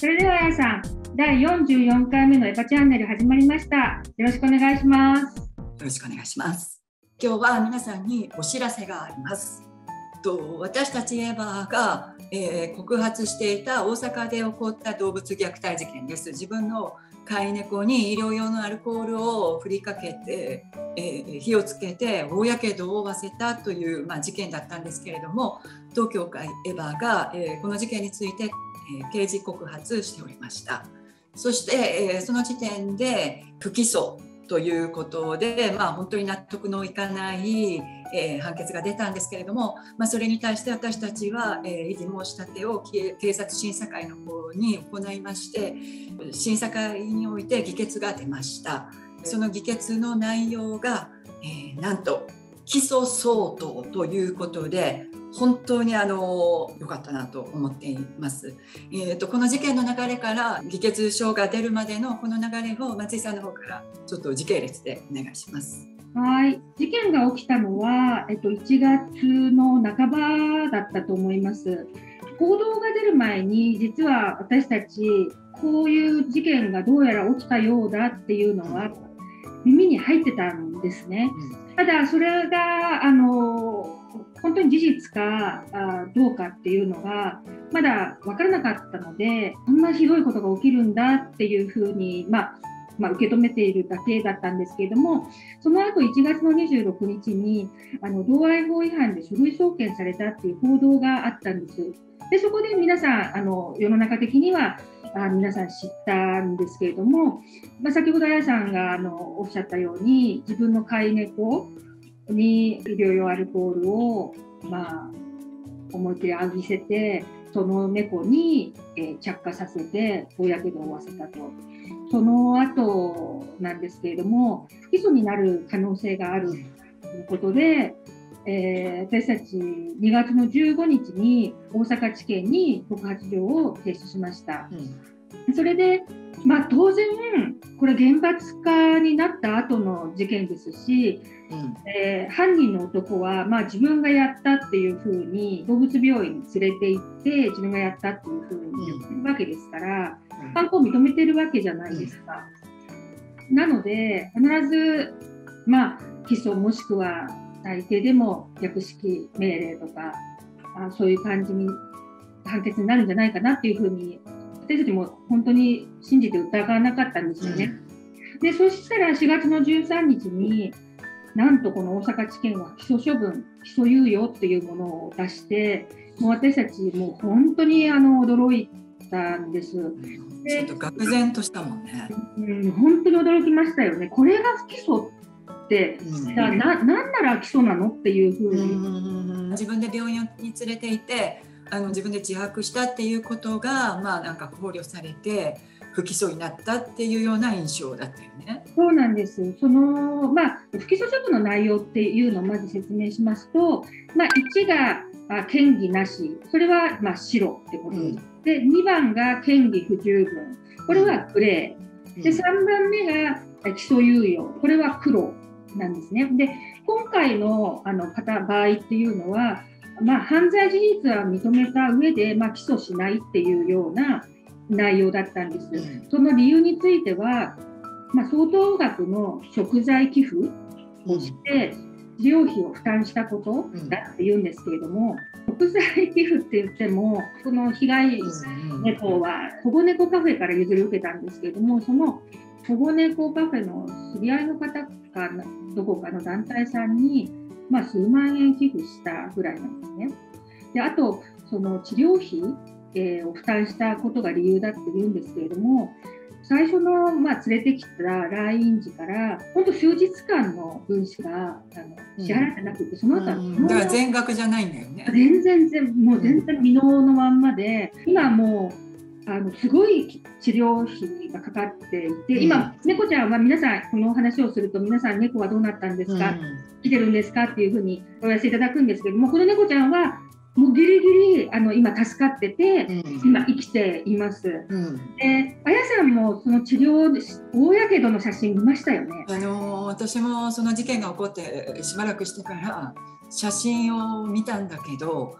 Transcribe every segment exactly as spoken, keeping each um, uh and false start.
それでは、あやさん、だいよんじゅうよんかいめのエヴァチャンネル始まりました。よろしくお願いします。よろしくお願いします。今日は皆さんにお知らせがあります。と私たちエヴァが、えー、告発していた大阪で起こった動物虐待事件です。自分の飼い猫に医療用のアルコールを振りかけて、えー、火をつけて大やけどを負わせたという、まあ、事件だったんですけれども、当協会エヴァが、えー、この事件について、えー、刑事告発しておりました。そして、えー、その時点で不起訴ということで、まあ、本当に納得のいかない、えー、判決が出たんですけれども、まあ、それに対して私たちは、えー、異議申し立てを警察審査会の方に行いまして、審査会において議決が出ました。その議決の内容が、えー、なんと起訴相当ということで、本当にあの良かったなと思っています。えーと、この事件の流れから議決書が出るまでのこの流れを松井さんの方からちょっと時系列でお願いします。 はい、事件が起きたのは、えっと、いちがつの半ばだったと思います。報道が出る前に実は私たちこういう事件がどうやら起きたようだっていうのは耳に入ってたんですね。ただそれがあの本当に事実かどうかっていうのがまだ分からなかったので、こんなひどいことが起きるんだっていうふうに、まあまあ、受け止めているだけだったんですけれども、その後いちがつのにじゅうろくにちにあの道愛法違反で書類送検されたっていう報道があったんです。でそこで皆さんあの世の中的にはあ皆さん知ったんですけれども、まあ、先ほどあやさんがあのおっしゃったように、自分の飼い猫に医療用アルコールを、まあ、思いっきり浴びせて、その猫に、えー、着火させて大やけどを負わせたと。その後なんですけれども、不起訴になる可能性があるということで、えー、私たちにがつのじゅうごにちに大阪地検に告発状を提出しました。うん、それで、まあ、当然これ厳罰化になった後の事件ですし、うんえー、犯人の男は、まあ、自分がやったっていうふうに動物病院に連れて行って自分がやったっていうふうに言ってるわけですから、うん、犯行を認めてるわけじゃないですか。うん、なので必ず、まあ、起訴もしくは最低でも略式命令とかあそういう感じに判決になるんじゃないかなっていうふうに私たちも本当に信じて疑わなかったんですよね。うん、でそしたらしがつのじゅうさんにちになんとこの大阪地検は起訴処分、起訴猶予っていうものを出して、もう私たちもう本当にあの驚いたんです。うん、 ちょっと愕然としたもんね。 うん、本当に驚きましたよね。これが不起訴って、うん、な, なんなら起訴なのっていうふうに、 うん、自分で病院に連れていてあの自分で自白したっていうことが、まあ、なんか考慮されて不起訴になったっていうような印象だったよね。 そうなんです。その、まあ、不起訴処分の内容っていうのをまず説明しますと、まあ、いちが嫌疑なし、これはまあ白ってことです。うん、でにばんが嫌疑不十分、これはグレー、うん、でさんばんめが起訴猶予、これは黒なんですね。で今回のあの方場合っていうのは、まあ、犯罪事実は認めた上で、まあ、起訴しないっていうような内容だったんです。うん、その理由については、まあ、相当額の贖罪寄付をして治療費を負担したことだっていうんですけれども、うん、贖罪寄付って言っても、この被害猫は保護猫カフェから譲り受けたんですけれども、その保護猫カフェの知り合いの方かどこかの団体さんに、まあ、数万円寄付したぐらいなんですね。であとその治療費えー、を負担したことが理由だって言うんですけれども、最初の、まあ、連れてきた来院時から本当数日間の分しかあの支払ってなくて、うん、その後は、うん、 だから全額じゃないんだよね。 全然全もう全然未納のまんまで、うん、今もうあのすごい治療費がかかっていて、うん、今猫ちゃんは皆さんこのお話をすると皆さん猫はどうなったんですか、うん、来てるんですかっていうふうにお寄せいただくんですけども、この猫ちゃんはもうギリギリあの今助かってて、うん、今生きています。うん、であやさんもその治療大やけどの写真見ましたよね。 あの私もその事件が起こってしばらくしてから写真を見たんだけど、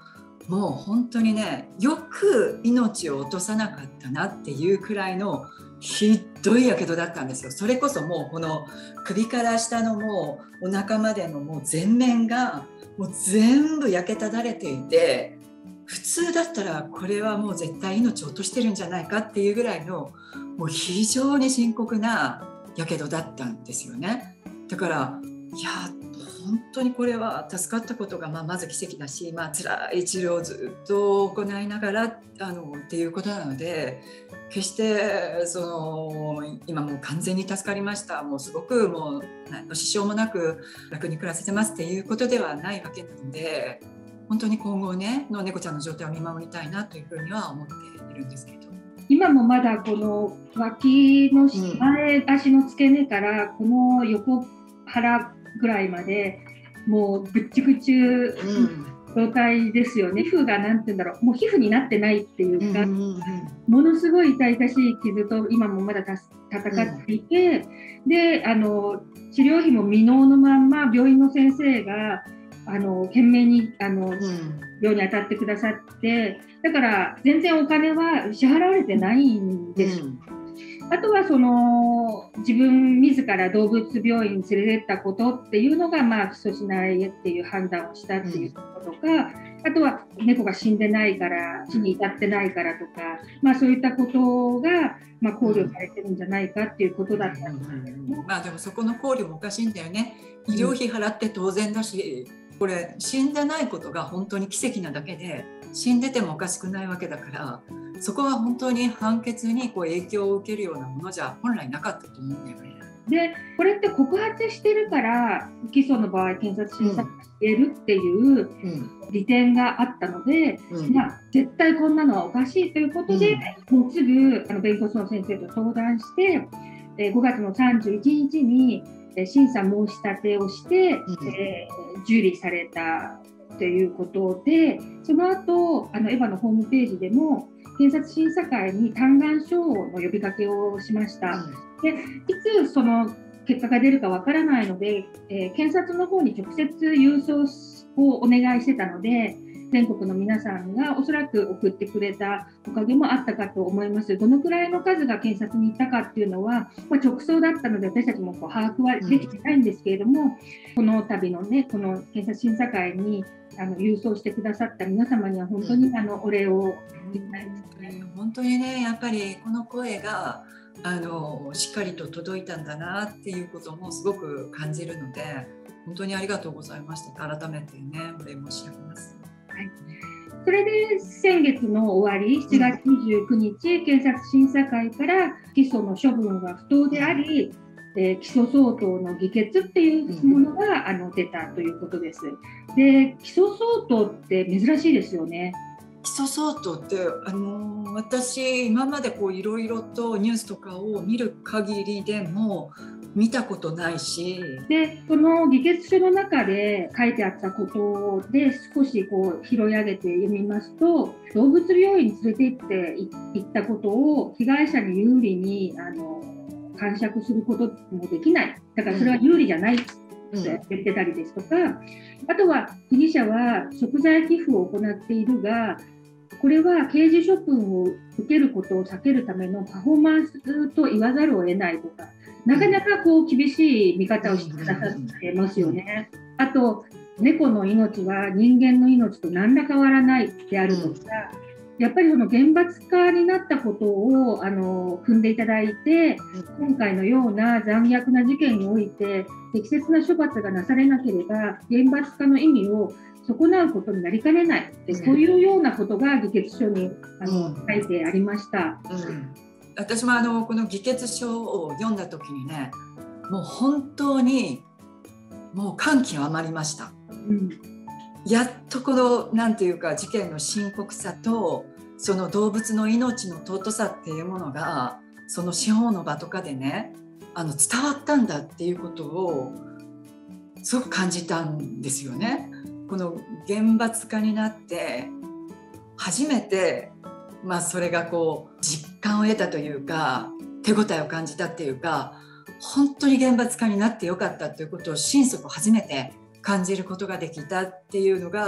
もう本当にね、よく命を落とさなかったなっていうくらいのひどいやけどだったんですよ。それこそもうこの首から下のもうお腹までのもう全面がもう全部焼けただれていて、普通だったらこれはもう絶対命を落としてるんじゃないかっていうぐらいのもう非常に深刻なやけどだったんですよね。だからいや本当にこれは助かったことが、まあ、まず奇跡だし、まあ辛い治療をずっと行いながらあのっていうことなので、決してその今もう完全に助かりました、もうすごくもう何の支障もなく楽に暮らせてますっていうことではないわけなので、本当に今後ねの猫ちゃんの状態を見守りたいなというふうには思っているんですけど、 今もまだこの脇の前足の付け根からこの横腹ぐらいまでもうぐっちぐち状態ですよね。皮膚がなんて言うんだろう、もう皮膚になってないっていうか、うんうんうん、ものすごい痛々しい傷と今もまだ戦っていて、うん、であの治療費も未納のまんま病院の先生があの懸命にあの、うん、病に当たってくださって、だから全然お金は支払われてないんです。うん、あとはその自分自ら動物病院に連れてったことっていうのが、まあ、基礎しないっていう判断をしたっていうことか、うん、あとは猫が死んでないから死に至ってないからとか、まあ、そういったことが、まあ、考慮されてるんじゃないかっていうことだったんですけども、 まあでもそこの考慮もおかしいんだよね。医療費払って当然だし、これ死んでないことが本当に奇跡なだけで、死んでてもおかしくないわけだから、そこは本当に判決にこう影響を受けるようなものじゃ本来なかったと思うんだよね。 でこれって告発してるから起訴の場合検察審査がしてるっていう利点があったので、うん、まあ、絶対こんなのはおかしいということで、うん、もうすぐあの弁護士の先生と相談して、えー、ごがつのさんじゅういちにちに審査申し立てをして、うん、えー、受理されたということで、その後あのエヴァのホームページでも検察審査会に嘆願書の呼びかけをしました。うん、でいつその結果が出るかわからないので、えー、検察の方に直接郵送をお願いしてたので、全国の皆さんがおそらく送ってくれたおかげもあったかと思います。どのくらいの数が検察に行ったかっていうのは、まあ、直送だったので私たちもこう把握はできてないんですけれども、うん、この度のねこの検察審査会にあの郵送してくださった皆様には本当にあのお礼を言いたいですね。 本当にね、やっぱりこの声があのしっかりと届いたんだなっていうこともすごく感じるので、本当にありがとうございました。改めてねお礼申し上げます。 はい、それで先月の終わりしちがつにじゅうくにち、うん、検察審査会から起訴の処分は不当であり、えー、起訴相当の議決っていうものが、うん、あの出たということです。で、起訴相当って珍しいですよね。 起訴相当ってあのー、私今までこういろいろとニュースとかを見る限りでも見たことないし、 でこの議決書の中で書いてあったことで少しこう拾い上げて読みますと、動物病院に連れて行って行ったことを被害者に有利にあの解釈することもできない、だからそれは有利じゃないって言ってたりですとか、うん、あとは被疑者は贖罪寄付を行っているが、これは刑事処分を受けることを避けるためのパフォーマンスと言わざるを得ないとか、なかなかこう厳しい見方をしてくださってますよね。あと、猫の命は人間の命と何ら変わらないであるとか、やっぱりその厳罰化になったことをあの踏んでいただいて、今回のような残虐な事件において適切な処罰がなされなければ厳罰化の意味を損なうことになりかねないで、そういうようなことが議決書にあの書いてありました。うんうん、 私もあのこの議決書を読んだ時にね、もう本当にもう感極まりました。うん、やっとこのなんていうか事件の深刻さとその動物の命の尊さっていうものがその司法の場とかでねあの伝わったんだっていうことをすごく感じたんですよね。この厳罰化になって初めて、まあ、それがこう実感を得たというか手応えを感じたっていうか、本当に厳罰化になってよかったということを心底初めて感じることができたっていうのが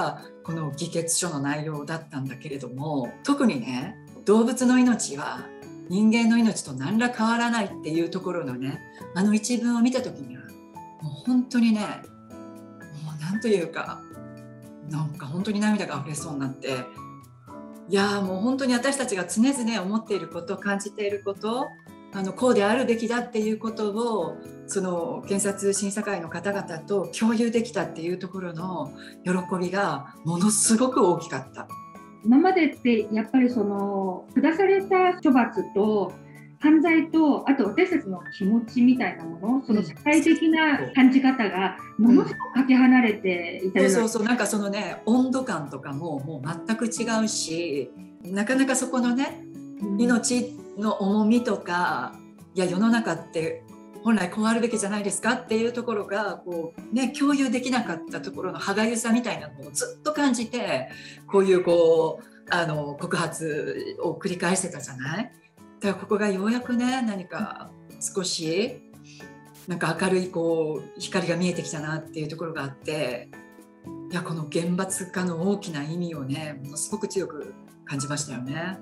この議決書の内容だったんだけれども、特にね、動物の命は人間の命と何ら変わらないっていうところのね、あの一文を見た時にはもう本当にね、もうなんというか、なんか本当に涙が溢れそうになって、いやもう本当に私たちが常々思っていること、感じていること、あのこうであるべきだっていうことをその検察審査会の方々と共有できたっていうところの喜びがものすごく大きかった。 今までってやっぱりその下された処罰と犯罪と、あと私たちの気持ちみたいなもの、その社会的な感じ方がものすごくかけ離れていたような、 そうそうそう、なんかそのね、温度感とかももう全く違うし、なかなかそこのね、 うん、 命の重みとか、いや世の中って本来こうあるべきじゃないですかっていうところがこう、ね、共有できなかったところの歯がゆさみたいなのをずっと感じて、こういうこうあの告発を繰り返してたじゃない。だからここがようやくね、何か少しなんか明るいこう光が見えてきたなっていうところがあって、いやこの厳罰化の大きな意味をね、ものすごく強く感じましたよね。 はい、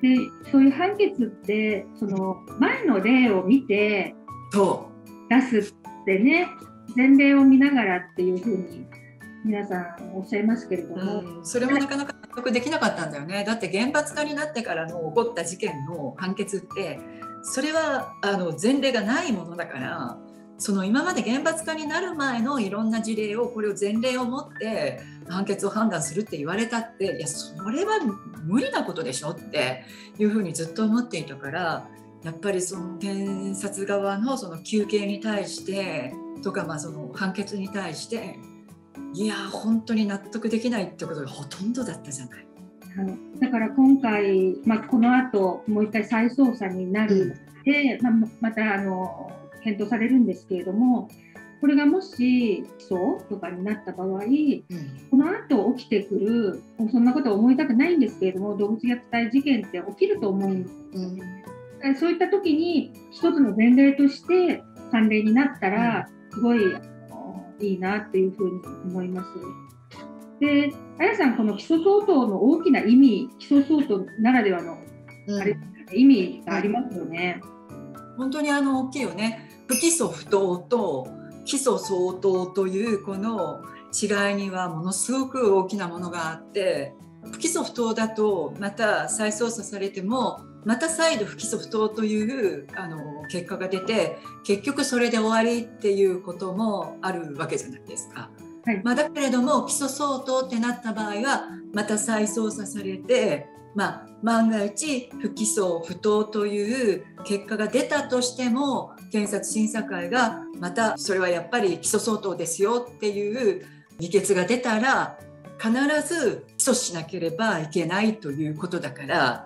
でそういう判決ってその前の例を見て出すってね、前例を見ながらっていうふうに皆さんおっしゃいますけれども、 うん、それもなかなか納得できなかったんだよね。だって厳罰化になってからの起こった事件の判決ってそれはあの前例がないものだから、その今まで厳罰化になる前のいろんな事例をこれを前例を持って判決を判断するって言われたって、いやそれは無理なことでしょっていうふうにずっと思っていたから、やっぱりその検察側のその求刑に対してとか、まあその判決に対していや本当に納得できないってことがほとんどだったじゃない。 はい、だから今回、まあ、この後もう一回再捜査になるので、うん、まあ、またあの検討されるんですけれども、これがもし起訴とかになった場合、うん、この後起きてくる、そんなことは思いたくないんですけれども、動物虐待事件って起きると思うんですよね。うん、そういった時に一つの前例として判例になったらすごいいいなっていうふうに思います。で、あやさん、この起訴相当の大きな意味、起訴相当ならではの、あれ、うん、意味がありますよね。 本当にあの大きいよね。不起訴不当と起訴相当というこの違いにはものすごく大きなものがあって、不起訴不当だとまた再捜査されてもまた再度不起訴不当というあの結果が出て、結局それで終わりっていうこともあるわけじゃないですか。はい、まあ、だけれども起訴相当ってなった場合はまた再捜査されて、まあ、万が一不起訴不当という結果が出たとしても検察審査会がまたそれはやっぱり起訴相当ですよっていう議決が出たら必ず起訴しなければいけないということだから、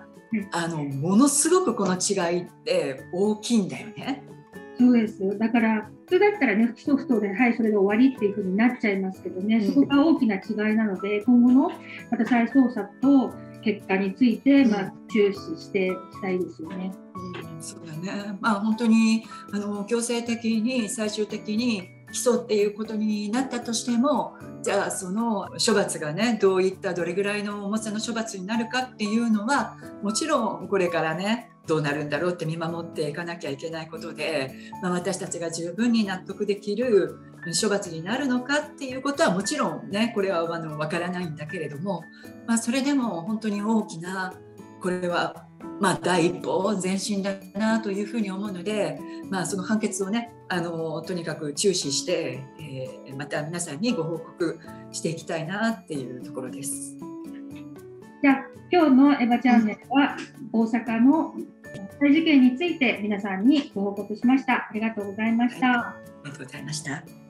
あのものすごくこの違いって大きいんだよね。 そうです。だから普通だったらね、不起訴不当ではいそれで終わりっていう風になっちゃいますけどね、うん、そこが大きな違いなので、今後のまた再捜査と結果について、まあ、注視していきたいですよね。 うん、そうだね。まあ本当にあの強制的に最終的に起訴っていうことになったとしても、じゃあその処罰がねどういったどれぐらいの重さの処罰になるかっていうのはもちろんこれからねどうなるんだろうって見守っていかなきゃいけないことで、まあ、私たちが十分に納得できる処罰になるのかっていうことはもちろんねこれはあの分からないんだけれども、まあ、それでも本当に大きなこれはまあ第一歩前進だなというふうに思うので、まあ、その判決をねあのとにかく注視して、えー、また皆さんにご報告していきたいなっていうところです。 じゃあ今日のエヴァチャンネルは大阪の事件について皆さんにご報告しました。ありがとうございました。 はい、ありがとうございました。